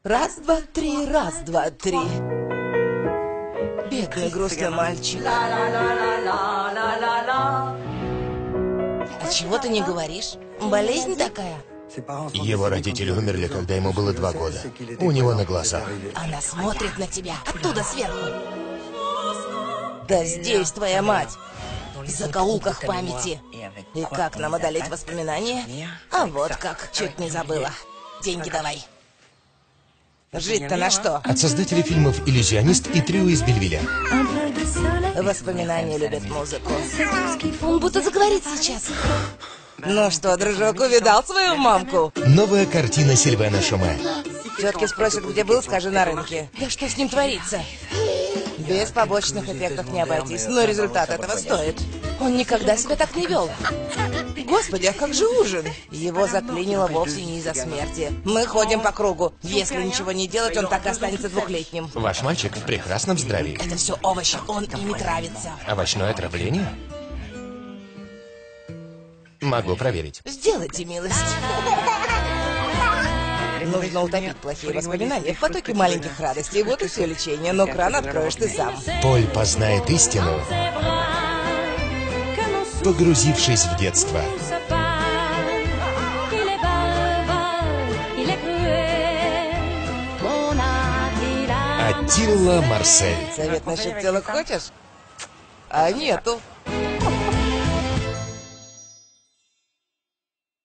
Раз, два, три, раз, два, три. Бедный грустный мальчик. А чего ты не говоришь? Болезнь такая? Его родители умерли, когда ему было 2 года. У него на глазах. Она смотрит на тебя оттуда сверху. Да здесь твоя мать. В закоулках памяти. И как нам одолеть воспоминания? А вот как. Чуть не забыла. Деньги давай. Жить-то на что? От создателей фильмов «Иллюзионист» и «Трио из Бельвилля». Воспоминания любят музыку. Он будто заговорит сейчас. Ну что, дружок, увидал свою мамку? Новая картина Сильвена Шоме. Тетки спросят, где был, скажи на рынке. Да что с ним творится? Без побочных эффектов не обойтись, но результат этого стоит. Он никогда себя так не вел. Господи, а как же ужин? Его заклинило вовсе не из-за смерти. Мы ходим по кругу. Если ничего не делать, он так и останется 2-летним. Ваш мальчик в прекрасном здравии. Это все овощи, он ими травится. Овощное отравление? Могу проверить. Сделайте милость. Нужно утопить плохие воспоминания в потоке маленьких радостей. Вот и все лечение, но кран откроешь ты сам. Поль познает истину, погрузившись в детство. Аттила Марсель. Совет насчет телок хочешь? А нету.